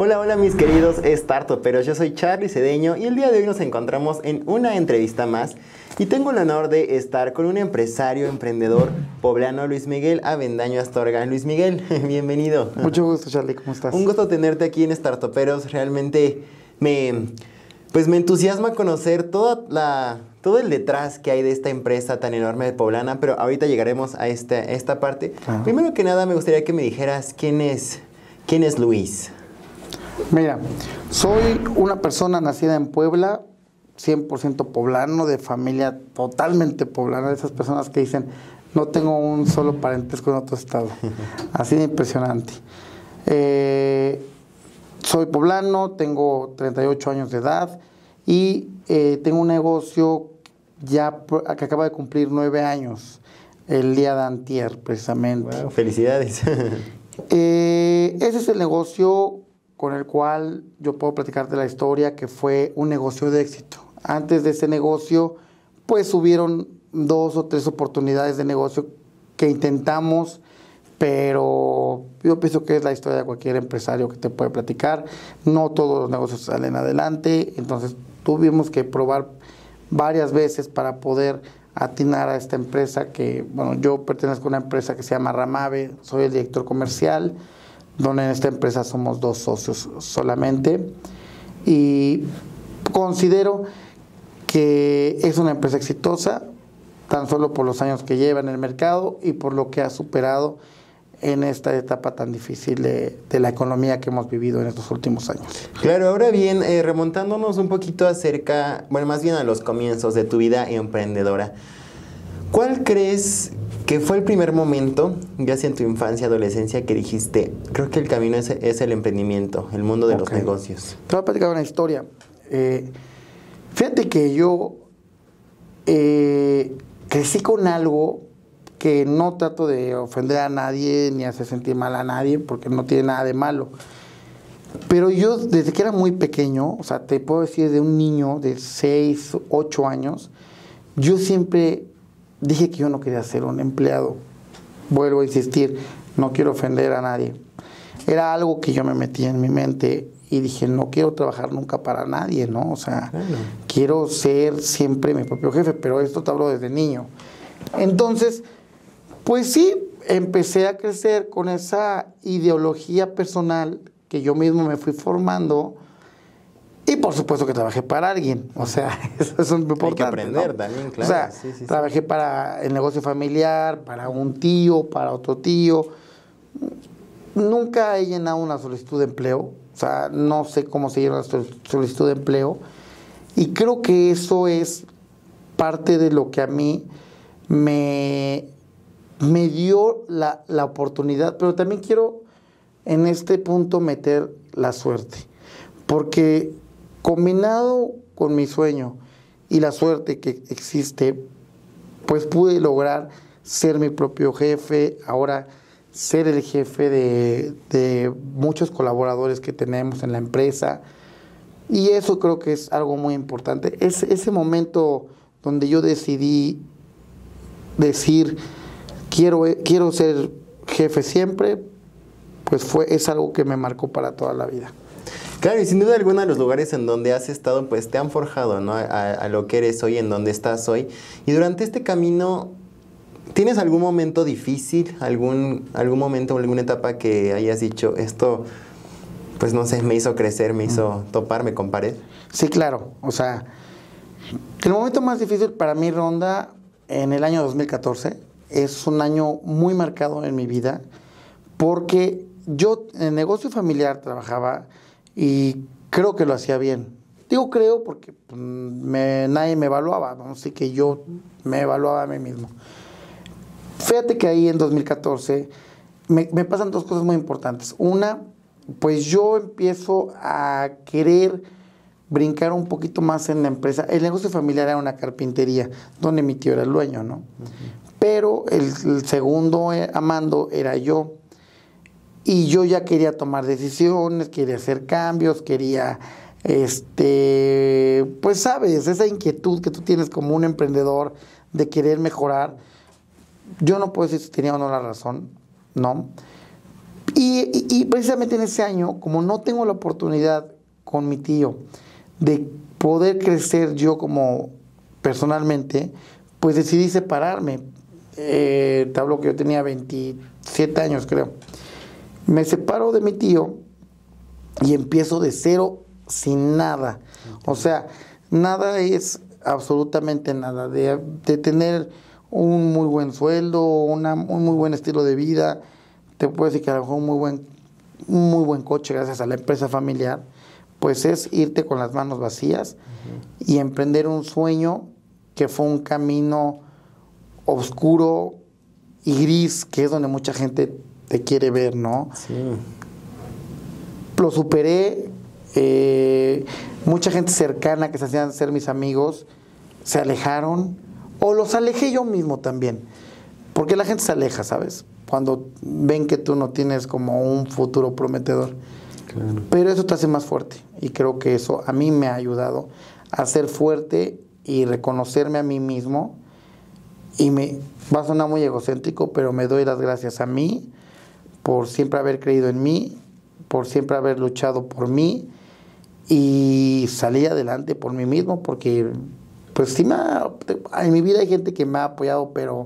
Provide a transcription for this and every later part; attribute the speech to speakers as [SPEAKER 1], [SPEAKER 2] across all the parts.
[SPEAKER 1] Hola, hola mis queridos startuperos, yo soy Charlie Cedeño y el día de hoy nos encontramos en una entrevista más y tengo el honor de estar con un empresario, emprendedor poblano, Luis Miguel Avendaño Astorga. Luis Miguel, bienvenido.
[SPEAKER 2] Mucho gusto, Charlie, ¿cómo estás?
[SPEAKER 1] Un gusto tenerte aquí en Startuperos, realmente me entusiasma conocer todo el detrás que hay de esta empresa tan enorme de poblana, pero ahorita llegaremos a esta parte.
[SPEAKER 2] Ajá.
[SPEAKER 1] Primero que nada me gustaría que me dijeras quién es Luis.
[SPEAKER 2] Mira, soy una persona nacida en Puebla, 100% poblano, de familia totalmente poblana, de esas personas que dicen, no tengo un solo parentesco en otro estado. Así de impresionante. Soy poblano, tengo 38 años de edad y tengo un negocio que acaba de cumplir 9 años, el día de antier, precisamente.
[SPEAKER 1] Wow, felicidades.
[SPEAKER 2] Ese es el negocio con el cual yo puedo platicarte la historia, que fue un negocio de éxito. Antes de ese negocio, pues hubieron 2 o 3 oportunidades de negocio que intentamos, pero yo pienso que es la historia de cualquier empresario que te puede platicar. No todos los negocios salen adelante, entonces tuvimos que probar varias veces para poder atinar a esta empresa que, bueno, yo pertenezco a una empresa que se llama Ramave, soy el director comercial, donde en esta empresa somos 2 socios solamente, y considero que es una empresa exitosa, tan solo por los años que lleva en el mercado y por lo que ha superado en esta etapa tan difícil de la economía que hemos vivido en estos últimos años.
[SPEAKER 1] Claro, ahora bien, remontándonos un poquito más bien a los comienzos de tu vida emprendedora, ¿cuál crees que fue el primer momento, ya sea en tu infancia, adolescencia, que dijiste, creo que el camino es el emprendimiento, el mundo de los negocios?
[SPEAKER 2] Te voy a platicar una historia. Fíjate que yo crecí con algo que no trato de ofender a nadie ni hacer sentir mal a nadie, porque no tiene nada de malo. Pero yo, desde que era muy pequeño, o sea, te puedo decir de un niño de 6, 8 años, yo siempre dije que yo no quería ser un empleado. Vuelvo a insistir, no quiero ofender a nadie. Era algo que yo me metí en mi mente y dije, no quiero trabajar nunca para nadie, ¿no? O sea, quiero ser siempre mi propio jefe, pero esto te hablo desde niño. Entonces, pues sí, empecé a crecer con esa ideología personal que yo mismo me fui formando. Y por supuesto que trabajé para alguien, o sea, eso es muy importante.
[SPEAKER 1] Hay que aprender, ¿no? También, claro.
[SPEAKER 2] O sea, sí. Trabajé para el negocio familiar, para un tío, para otro tío. Nunca he llenado una solicitud de empleo, o sea, no sé cómo se llena una solicitud de empleo. Y creo que eso es parte de lo que a mí me dio la oportunidad, pero también quiero en este punto meter la suerte, porque combinado con mi sueño y la suerte que existe, pues pude lograr ser mi propio jefe, ahora ser el jefe de muchos colaboradores que tenemos en la empresa, y eso creo que es algo muy importante. Es ese momento donde yo decidí decir, quiero ser jefe siempre, pues es algo que me marcó para toda la vida.
[SPEAKER 1] Claro, y sin duda alguna los lugares en donde has estado, pues te han forjado, ¿no? A lo que eres hoy, en donde estás hoy. Y durante este camino, ¿tienes algún momento difícil? ¿Algún momento, alguna etapa que hayas dicho, esto, pues no sé, me hizo crecer, me hizo toparme con pared?
[SPEAKER 2] Sí, claro. O sea, el momento más difícil para mí ronda en el año 2014. Es un año muy marcado en mi vida, porque yo en el negocio familiar trabajaba y creo que lo hacía bien. Digo creo porque nadie me evaluaba, ¿no? Así que yo me evaluaba a mí mismo. Fíjate que ahí en 2014 me pasan 2 cosas muy importantes. Una, pues yo empiezo a querer brincar un poquito más en la empresa. El negocio familiar era una carpintería, donde mi tío era el dueño, ¿no? Pero el segundo mando era yo. Y yo ya quería tomar decisiones, quería hacer cambios, quería, pues sabes, esa inquietud que tú tienes como un emprendedor de querer mejorar. Yo no puedo decir si tenía o no la razón, ¿no? Y precisamente en ese año, como no tengo la oportunidad con mi tío de poder crecer yo como personalmente, pues decidí separarme. Te hablo que yo tenía 27 años, creo. Me separo de mi tío y empiezo de cero sin nada. O sea, nada es absolutamente nada. De tener un muy buen sueldo, un muy buen estilo de vida, te puedo decir que a lo mejor un muy buen coche gracias a la empresa familiar, pues es irte con las manos vacías y emprender un sueño que fue un camino oscuro y gris, que es donde mucha gente te quiere ver, ¿no?
[SPEAKER 1] Sí.
[SPEAKER 2] Lo superé, mucha gente cercana que se hacían ser mis amigos se alejaron, o los alejé yo mismo también, porque la gente se aleja, ¿sabes? Cuando ven que tú no tienes como un futuro prometedor.
[SPEAKER 1] Claro.
[SPEAKER 2] Pero eso te hace más fuerte, y creo que eso a mí me ha ayudado a ser fuerte y reconocerme a mí mismo, y va a sonar muy egocéntrico, pero me doy las gracias a mí por siempre haber creído en mí, por siempre haber luchado por mí y salir adelante por mí mismo, porque pues sí en mi vida hay gente que me ha apoyado, pero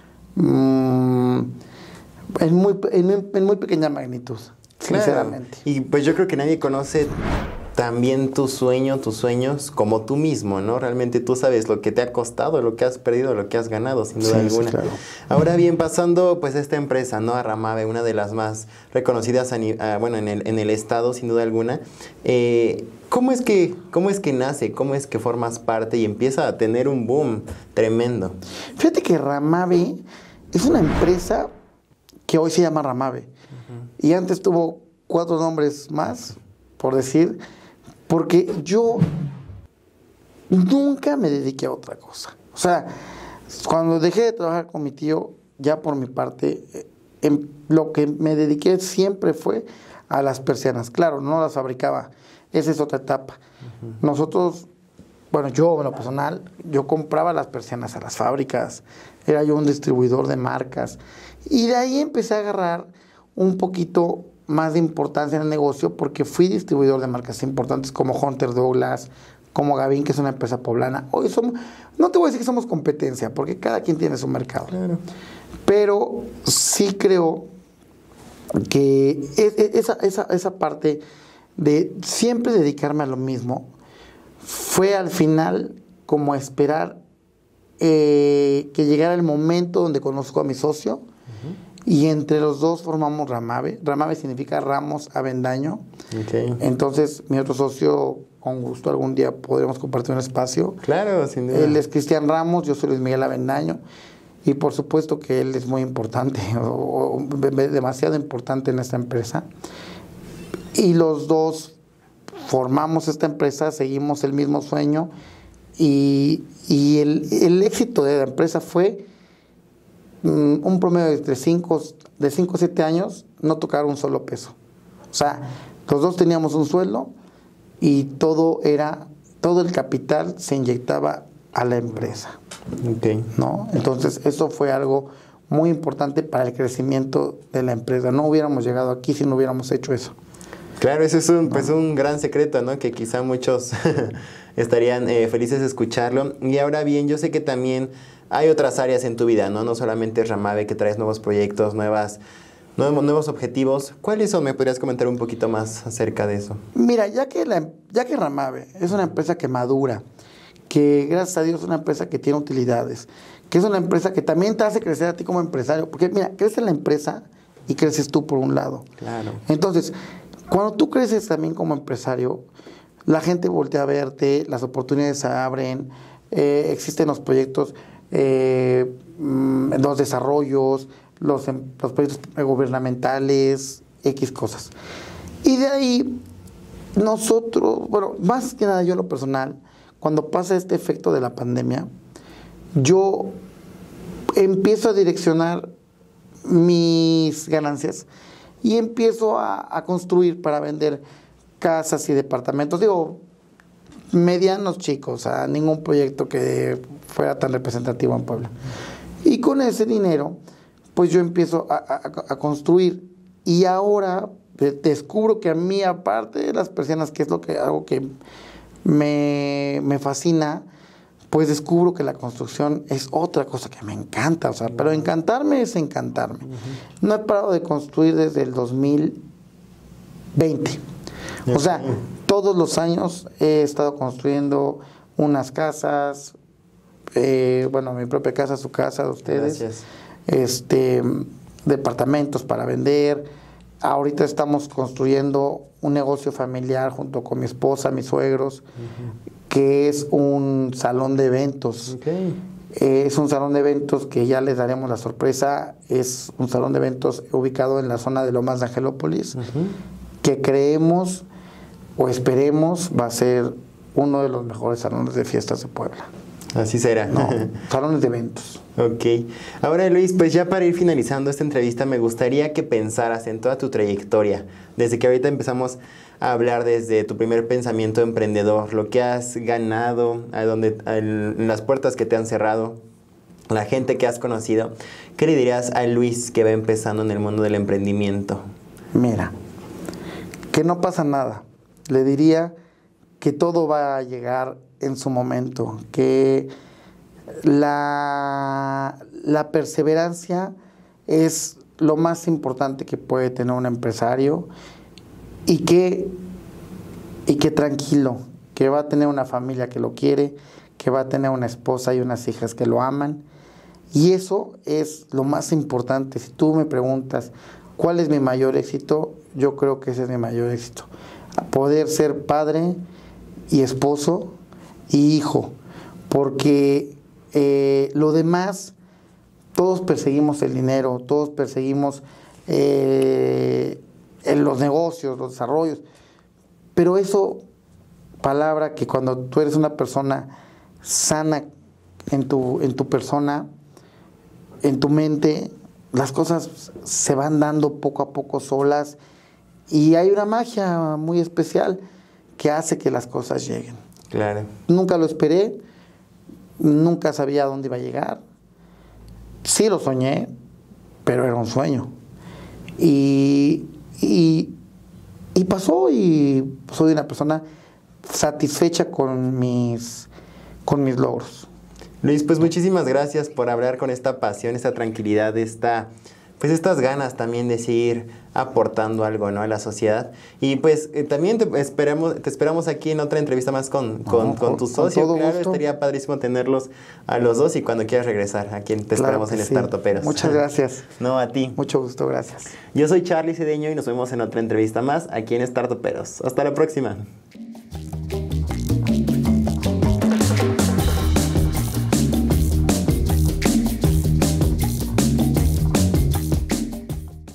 [SPEAKER 2] en muy pequeña magnitud,
[SPEAKER 1] Claro.
[SPEAKER 2] sinceramente.
[SPEAKER 1] Y pues yo creo que nadie conoce también tus sueños como tú mismo, ¿no? Realmente tú sabes lo que te ha costado, lo que has perdido, lo que has ganado, sin duda
[SPEAKER 2] Sí,
[SPEAKER 1] alguna.
[SPEAKER 2] sí, claro.
[SPEAKER 1] Ahora bien, pasando pues esta empresa, ¿no? A Ramave, una de las más reconocidas bueno, en el estado, sin duda alguna. ¿Cómo es que nace? ¿Cómo es que formas parte y empieza a tener un boom tremendo?
[SPEAKER 2] Fíjate que Ramave es una empresa que hoy se llama Ramave. Y antes tuvo 4 nombres más, por decir, porque yo nunca me dediqué a otra cosa. O sea, cuando dejé de trabajar con mi tío, ya por mi parte, lo que me dediqué siempre fue a las persianas. Claro, no las fabricaba, esa es otra etapa. Nosotros, bueno, yo en lo personal, yo compraba las persianas a las fábricas, era yo un distribuidor de marcas, y de ahí empecé a agarrar un poquito más de importancia en el negocio, porque fui distribuidor de marcas importantes como Hunter Douglas, como Gavín, que es una empresa poblana. Hoy no te voy a decir que somos competencia, porque cada quien tiene su mercado.
[SPEAKER 1] Claro.
[SPEAKER 2] Pero sí creo que esa parte de siempre dedicarme a lo mismo fue al final como esperar que llegara el momento donde conozco a mi socio. Y entre los dos formamos Ramave. Ramave significa Ramos Avendaño.
[SPEAKER 1] Okay.
[SPEAKER 2] Entonces, mi otro socio, con gusto algún día podremos compartir un espacio.
[SPEAKER 1] Claro, sin duda.
[SPEAKER 2] Él es Cristian Ramos, yo soy Luis Miguel Avendaño. Y por supuesto que él es muy importante, demasiado importante en esta empresa. Y los dos formamos esta empresa, seguimos el mismo sueño. Y el éxito de la empresa fue un promedio de 5 o 7 años, no tocar un solo peso. O sea, los dos teníamos un sueldo y todo el capital se inyectaba a la empresa.
[SPEAKER 1] Okay.
[SPEAKER 2] ¿No? Entonces, eso fue algo muy importante para el crecimiento de la empresa. No hubiéramos llegado aquí si no hubiéramos hecho eso.
[SPEAKER 1] Claro, eso es un gran secreto, ¿no? Que quizá muchos estarían felices de escucharlo. Y ahora bien, yo sé que también hay otras áreas en tu vida, ¿no? No solamente es Ramave, que traes nuevos proyectos, nuevos objetivos. ¿Cuáles son? ¿Me podrías comentar un poquito más acerca de eso?
[SPEAKER 2] Mira, ya que Ramave es una empresa que madura, que gracias a Dios es una empresa que tiene utilidades, que es una empresa que también te hace crecer a ti como empresario, porque mira, crece la empresa y creces tú por un lado.
[SPEAKER 1] Claro.
[SPEAKER 2] Entonces, cuando tú creces también como empresario, la gente voltea a verte, las oportunidades se abren, existen los proyectos, los desarrollos, los proyectos gubernamentales, X cosas. Y de ahí, nosotros, bueno, más que nada yo en lo personal, cuando pasa este efecto de la pandemia, yo empiezo a direccionar mis ganancias y empiezo a construir para vender casas y departamentos, digo, medianos chicos, a ningún proyecto que fuera tan representativo en Puebla. Y con ese dinero, pues yo empiezo a construir Y ahora descubro que a mí, aparte de las persianas, que es lo que hago que me fascina, pues descubro que la construcción es otra cosa que me encanta, o sea, pero encantarme es encantarme. No he parado de construir desde el 2020. O sea, todos los años he estado construyendo unas casas, bueno, mi propia casa, su casa, de ustedes.
[SPEAKER 1] Gracias.
[SPEAKER 2] Departamentos para vender. Ahorita estamos construyendo un negocio familiar junto con mi esposa, mis suegros, que es un salón de eventos.
[SPEAKER 1] Okay.
[SPEAKER 2] Es un salón de eventos que ya les daremos la sorpresa. Es un salón de eventos ubicado en la zona de Lomas de Angelópolis, que creemos o esperemos va a ser uno de los mejores salones de fiestas de Puebla.
[SPEAKER 1] Así será.
[SPEAKER 2] No, salones de eventos.
[SPEAKER 1] Ok. Ahora, Luis, pues ya para ir finalizando esta entrevista, me gustaría que pensaras en toda tu trayectoria. Desde que ahorita empezamos a hablar desde tu primer pensamiento emprendedor, lo que has ganado, las puertas que te han cerrado, la gente que has conocido. ¿Qué le dirías a Luis que va empezando en el mundo del emprendimiento?
[SPEAKER 2] Mira, que no pasa nada. Le diría que todo va a llegar en su momento, que la perseverancia es lo más importante que puede tener un empresario y que tranquilo, que va a tener una familia que lo quiere, que va a tener una esposa y unas hijas que lo aman, y eso es lo más importante. Si tú me preguntas cuál es mi mayor éxito, yo creo que ese es mi mayor éxito, poder ser padre y esposo y hijo, porque lo demás, todos perseguimos el dinero, todos perseguimos los negocios, los desarrollos, pero eso, palabra que cuando tú eres una persona sana en tu persona, en tu mente, las cosas se van dando poco a poco solas, y hay una magia muy especial que hace que las cosas lleguen.
[SPEAKER 1] Claro.
[SPEAKER 2] Nunca lo esperé, nunca sabía a dónde iba a llegar. Sí lo soñé, pero era un sueño. Y pasó, y soy una persona satisfecha con mis logros.
[SPEAKER 1] Luis, pues muchísimas gracias por hablar con esta pasión, esta tranquilidad, pues estas ganas también de seguir aportando algo, ¿no?, a la sociedad. Y pues también te esperamos aquí en otra entrevista más con tu socio.
[SPEAKER 2] Con todo
[SPEAKER 1] claro,
[SPEAKER 2] gusto.
[SPEAKER 1] estaría padrísimo tenerlos a los dos, y cuando quieras regresar, aquí te esperamos en
[SPEAKER 2] sí.
[SPEAKER 1] Startuperos.
[SPEAKER 2] Muchas gracias.
[SPEAKER 1] No, a ti.
[SPEAKER 2] Mucho gusto, gracias.
[SPEAKER 1] Yo soy Charlie Cedeño y nos vemos en otra entrevista más aquí en Startuperos. Hasta la próxima.